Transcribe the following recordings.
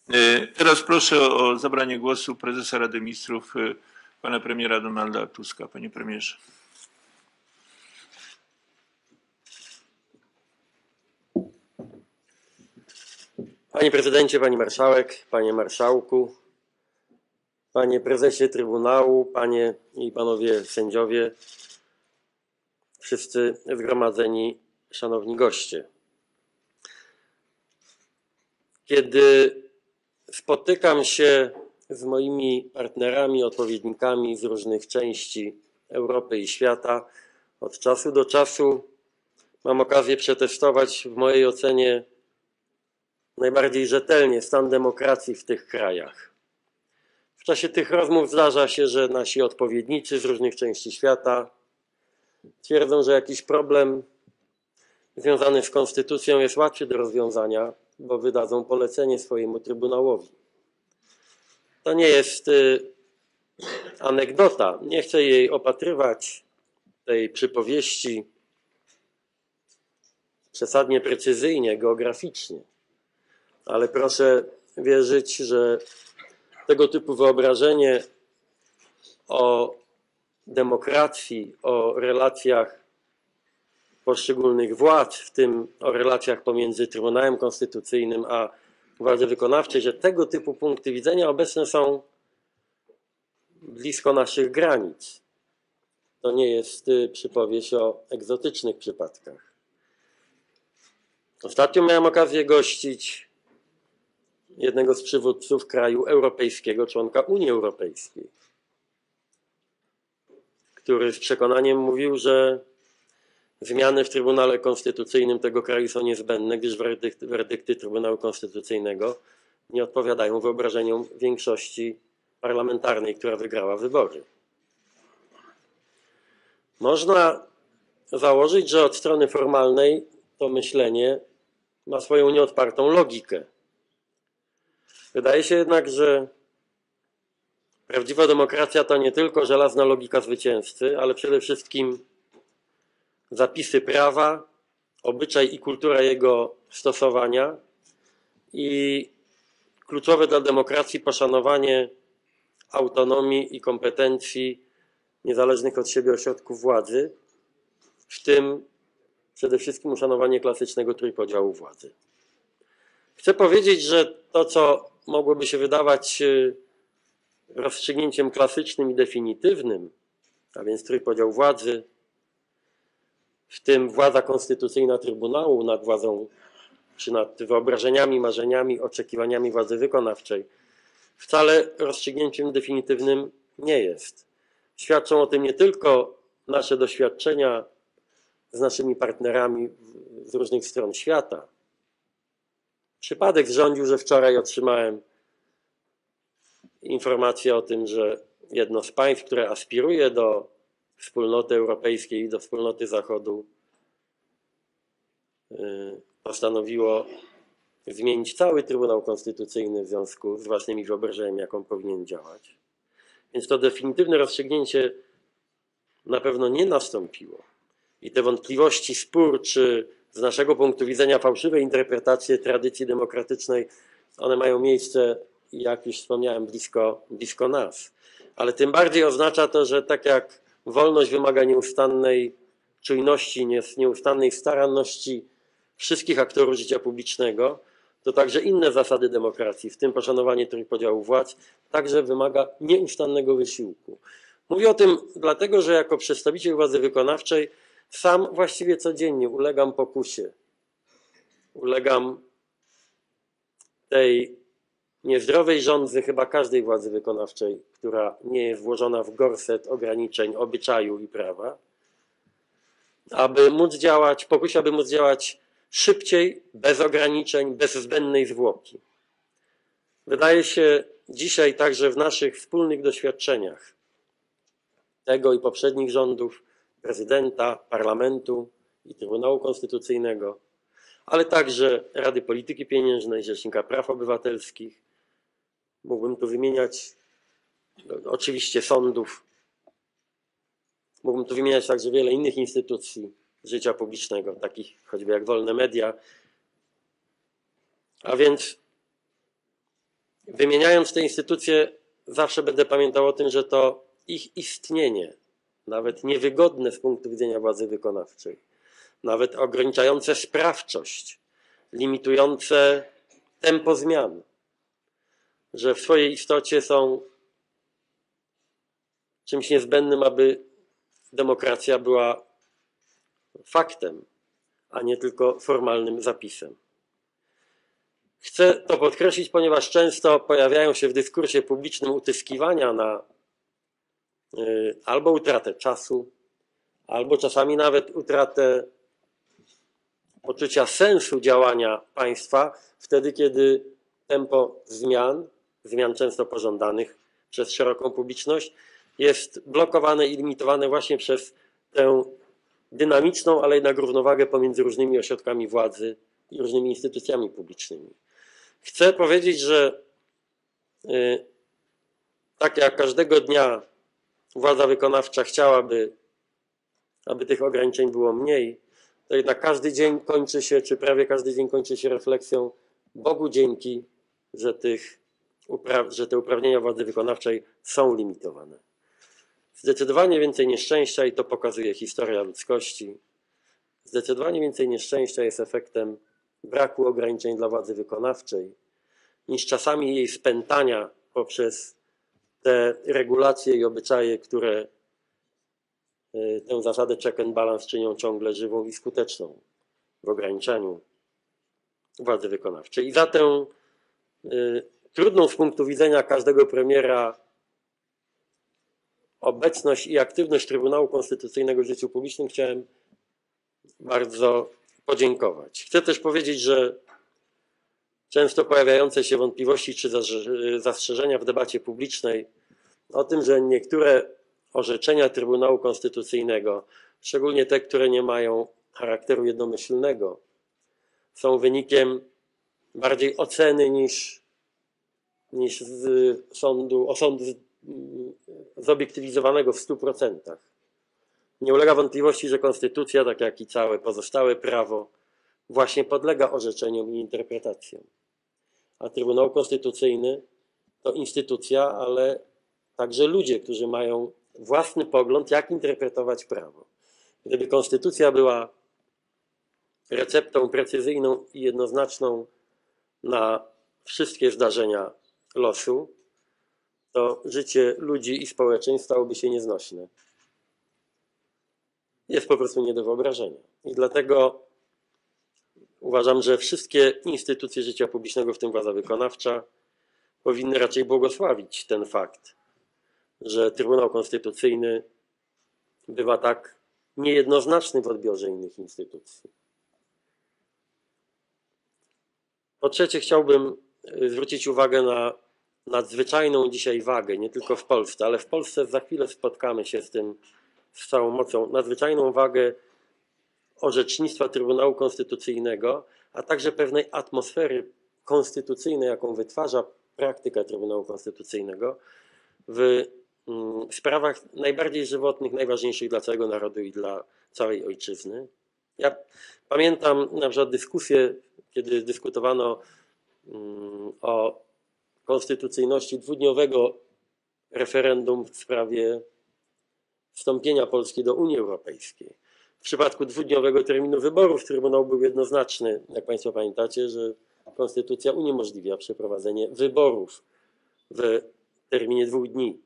Teraz proszę o zabranie głosu prezesa Rady Ministrów, pana premiera Donalda Tuska. Panie premierze. Panie prezydencie, pani marszałek, panie marszałku, panie prezesie Trybunału, panie i panowie sędziowie, wszyscy zgromadzeni, szanowni goście. Kiedy spotykam się z moimi partnerami, odpowiednikami z różnych części Europy i świata, od czasu do czasu mam okazję przetestować w mojej ocenie najbardziej rzetelnie stan demokracji w tych krajach. W czasie tych rozmów zdarza się, że nasi odpowiednicy z różnych części świata twierdzą, że jakiś problem związany z konstytucją jest łatwy do rozwiązania, bo wydadzą polecenie swojemu Trybunałowi. To nie jest anegdota. Nie chcę jej opatrywać, tej przypowieści, przesadnie precyzyjnie, geograficznie. Ale proszę wierzyć, że tego typu wyobrażenie o demokracji, o relacjach poszczególnych władz, w tym o relacjach pomiędzy Trybunałem Konstytucyjnym a władzą wykonawczej, że tego typu punkty widzenia obecne są blisko naszych granic. To nie jest przypowieść o egzotycznych przypadkach. Ostatnio miałem okazję gościć jednego z przywódców kraju europejskiego, członka Unii Europejskiej, który z przekonaniem mówił, że zmiany w Trybunale Konstytucyjnym tego kraju są niezbędne, gdyż werdykty Trybunału Konstytucyjnego nie odpowiadają wyobrażeniom większości parlamentarnej, która wygrała wybory. Można założyć, że od strony formalnej to myślenie ma swoją nieodpartą logikę. Wydaje się jednak, że prawdziwa demokracja to nie tylko żelazna logika zwycięzcy, ale przede wszystkim zapisy prawa, obyczaj i kultura jego stosowania i kluczowe dla demokracji poszanowanie autonomii i kompetencji niezależnych od siebie ośrodków władzy, w tym przede wszystkim uszanowanie klasycznego trójpodziału władzy. Chcę powiedzieć, że to, co mogłoby się wydawać rozstrzygnięciem klasycznym i definitywnym, a więc trójpodział władzy, w tym władza konstytucyjna Trybunału nad władzą, czy nad wyobrażeniami, marzeniami, oczekiwaniami władzy wykonawczej, wcale rozstrzygnięciem definitywnym nie jest. Świadczą o tym nie tylko nasze doświadczenia z naszymi partnerami z różnych stron świata. Przypadek zrządził, że wczoraj otrzymałem informację o tym, że jedno z państw, które aspiruje do wspólnoty europejskiej i do wspólnoty Zachodu, postanowiło zmienić cały Trybunał Konstytucyjny w związku z własnymi wyobrażeniami, jak on powinien działać. Więc to definitywne rozstrzygnięcie na pewno nie nastąpiło. I te wątpliwości, spór, czy z naszego punktu widzenia fałszywe interpretacje tradycji demokratycznej, one mają miejsce, jak już wspomniałem, blisko nas. Ale tym bardziej oznacza to, że tak jak wolność wymaga nieustannej czujności, nieustannej staranności wszystkich aktorów życia publicznego, to także inne zasady demokracji, w tym poszanowanie trójpodziału władz, także wymaga nieustannego wysiłku. Mówię o tym dlatego, że jako przedstawiciel władzy wykonawczej sam właściwie codziennie ulegam pokusie. Ulegam tej niezdrowej żądzy chyba każdej władzy wykonawczej, która nie jest włożona w gorset ograniczeń obyczaju i prawa, aby móc działać szybciej, bez ograniczeń, bez zbędnej zwłoki. Wydaje się dzisiaj także w naszych wspólnych doświadczeniach tego i poprzednich rządów, prezydenta, parlamentu i Trybunału Konstytucyjnego, ale także Rady Polityki Pieniężnej, Rzecznika Praw Obywatelskich. Mógłbym tu wymieniać oczywiście sądów. Mógłbym tu wymieniać także wiele innych instytucji życia publicznego, takich choćby jak wolne media. A więc wymieniając te instytucje, zawsze będę pamiętał o tym, że to ich istnienie, nawet niewygodne z punktu widzenia władzy wykonawczej, nawet ograniczające sprawczość, limitujące tempo zmian, że w swojej istocie są czymś niezbędnym, aby demokracja była faktem, a nie tylko formalnym zapisem. Chcę to podkreślić, ponieważ często pojawiają się w dyskursie publicznym utyskiwania na albo utratę czasu, albo czasami nawet utratę poczucia sensu działania państwa, wtedy kiedy tempo zmian często pożądanych przez szeroką publiczność, jest blokowane i limitowane właśnie przez tę dynamiczną, ale jednak równowagę pomiędzy różnymi ośrodkami władzy i różnymi instytucjami publicznymi. Chcę powiedzieć, że tak jak każdego dnia władza wykonawcza chciałaby, aby tych ograniczeń było mniej, to jednak każdy dzień kończy się, czy prawie każdy dzień kończy się refleksją: Bogu dzięki, że te uprawnienia władzy wykonawczej są limitowane. Zdecydowanie więcej nieszczęścia, i to pokazuje historia ludzkości, zdecydowanie więcej nieszczęścia jest efektem braku ograniczeń dla władzy wykonawczej, niż czasami jej spętania poprzez te regulacje i obyczaje, które tę zasadę check and balance czynią ciągle żywą i skuteczną w ograniczaniu władzy wykonawczej. I za tę trudną z punktu widzenia każdego premiera obecność i aktywność Trybunału Konstytucyjnego w życiu publicznym chciałem bardzo podziękować. Chcę też powiedzieć, że często pojawiające się wątpliwości czy zastrzeżenia w debacie publicznej o tym, że niektóre orzeczenia Trybunału Konstytucyjnego, szczególnie te, które nie mają charakteru jednomyślnego, są wynikiem bardziej oceny niż osądu zobiektywizowanego w 100%. Nie ulega wątpliwości, że konstytucja, tak jak i całe pozostałe prawo, właśnie podlega orzeczeniom i interpretacjom. A Trybunał Konstytucyjny to instytucja, ale także ludzie, którzy mają własny pogląd, jak interpretować prawo. Gdyby konstytucja była receptą precyzyjną i jednoznaczną na wszystkie zdarzenia losu, to życie ludzi i społeczeństw stałoby się nieznośne. Jest po prostu nie do wyobrażenia. I dlatego uważam, że wszystkie instytucje życia publicznego, w tym władza wykonawcza, powinny raczej błogosławić ten fakt, że Trybunał Konstytucyjny bywa tak niejednoznaczny w odbiorze innych instytucji. Po trzecie, chciałbym zwrócić uwagę na nadzwyczajną dzisiaj wagę, nie tylko w Polsce, ale w Polsce za chwilę spotkamy się z tym z całą mocą, nadzwyczajną wagę orzecznictwa Trybunału Konstytucyjnego, a także pewnej atmosfery konstytucyjnej, jaką wytwarza praktyka Trybunału Konstytucyjnego w sprawach najbardziej żywotnych, najważniejszych dla całego narodu i dla całej ojczyzny. Ja pamiętam na przykład dyskusję, kiedy dyskutowano o konstytucyjności dwudniowego referendum w sprawie wstąpienia Polski do Unii Europejskiej. W przypadku dwudniowego terminu wyborów Trybunał był jednoznaczny, jak Państwo pamiętacie, że konstytucja uniemożliwia przeprowadzenie wyborów w terminie 2 dni.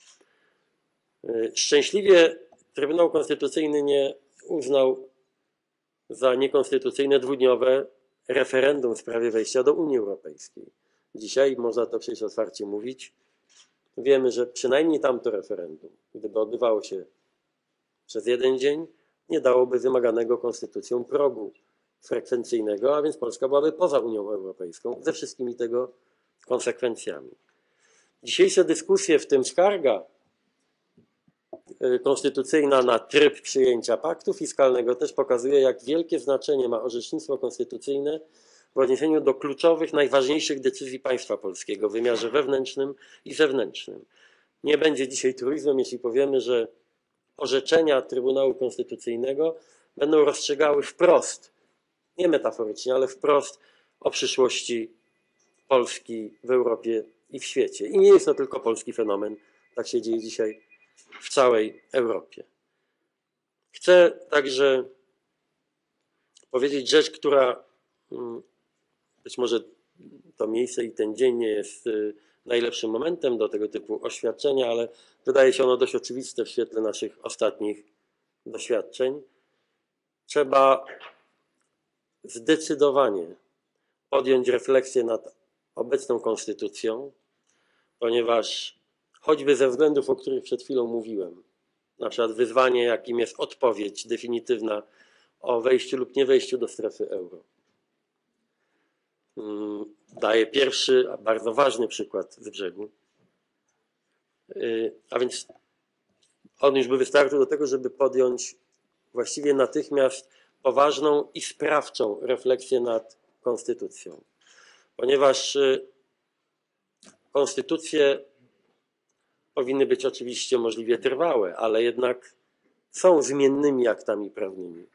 Szczęśliwie Trybunał Konstytucyjny nie uznał za niekonstytucyjne dwudniowe referendum w sprawie wejścia do Unii Europejskiej. Dzisiaj, można to przecież otwarcie mówić, wiemy, że przynajmniej tamto referendum, gdyby odbywało się przez 1 dzień, nie dałoby wymaganego konstytucją progu frekwencyjnego, a więc Polska byłaby poza Unią Europejską ze wszystkimi tego konsekwencjami. Dzisiejsze dyskusje, w tym skarga konstytucyjna na tryb przyjęcia paktu fiskalnego, też pokazuje, jak wielkie znaczenie ma orzecznictwo konstytucyjne w odniesieniu do kluczowych, najważniejszych decyzji państwa polskiego w wymiarze wewnętrznym i zewnętrznym. Nie będzie dzisiaj truizmem, jeśli powiemy, że orzeczenia Trybunału Konstytucyjnego będą rozstrzygały wprost, nie metaforycznie, ale wprost o przyszłości Polski w Europie i w świecie. I nie jest to tylko polski fenomen. Tak się dzieje dzisiaj w całej Europie. Chcę także powiedzieć rzecz, która być może to miejsce i ten dzień nie jest najlepszym momentem do tego typu oświadczenia, ale wydaje się ono dość oczywiste w świetle naszych ostatnich doświadczeń. Trzeba zdecydowanie podjąć refleksję nad obecną konstytucją, ponieważ choćby ze względów, o których przed chwilą mówiłem, na przykład wyzwanie, jakim jest odpowiedź definitywna o wejściu lub nie wejściu do strefy euro. Daję pierwszy, bardzo ważny przykład z brzegu. A więc on już by wystarczył do tego, żeby podjąć właściwie natychmiast poważną i sprawczą refleksję nad konstytucją. Ponieważ konstytucje powinny być oczywiście możliwie trwałe, ale jednak są zmiennymi aktami prawnymi.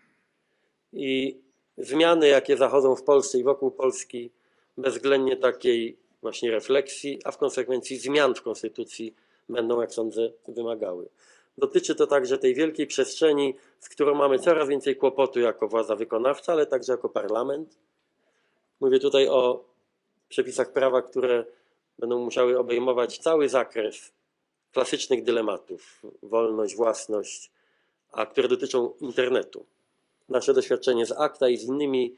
I zmiany, jakie zachodzą w Polsce i wokół Polski, bezwzględnie takiej właśnie refleksji, a w konsekwencji zmian w konstytucji będą, jak sądzę, wymagały. Dotyczy to także tej wielkiej przestrzeni, z którą mamy coraz więcej kłopotu jako władza wykonawcza, ale także jako parlament. Mówię tutaj o przepisach prawa, które będą musiały obejmować cały zakres klasycznych dylematów, wolność, własność, a które dotyczą internetu. Nasze doświadczenie z ACTA i z innymi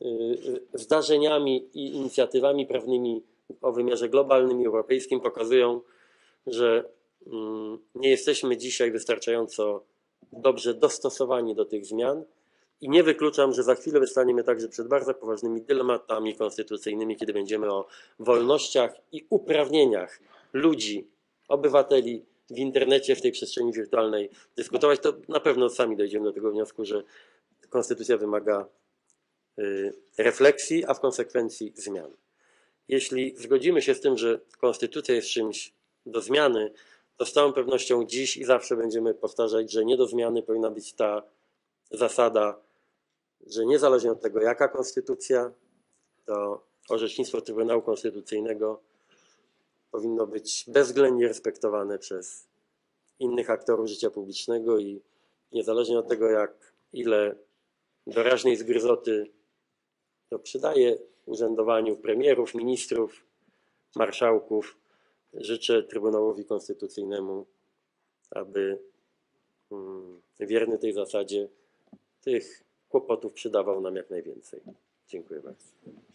zdarzeniami i inicjatywami prawnymi o wymiarze globalnym i europejskim pokazują, że nie jesteśmy dzisiaj wystarczająco dobrze dostosowani do tych zmian i nie wykluczam, że za chwilę wystaniemy także przed bardzo poważnymi dylematami konstytucyjnymi, kiedy będziemy o wolnościach i uprawnieniach ludzi, obywateli w internecie, w tej przestrzeni wirtualnej dyskutować. To na pewno sami dojdziemy do tego wniosku, że konstytucja wymaga refleksji, a w konsekwencji zmian. Jeśli zgodzimy się z tym, że konstytucja jest czymś do zmiany, to z całą pewnością dziś i zawsze będziemy powtarzać, że nie do zmiany powinna być ta zasada, że niezależnie od tego, jaka konstytucja, to orzecznictwo Trybunału Konstytucyjnego powinno być bezwzględnie respektowane przez innych aktorów życia publicznego i niezależnie od tego, ile doraźnej zgryzoty to przydaje urzędowaniu premierów, ministrów, marszałków, życzę Trybunałowi Konstytucyjnemu, aby wierny tej zasadzie tych kłopotów przydawał nam jak najwięcej. Dziękuję bardzo.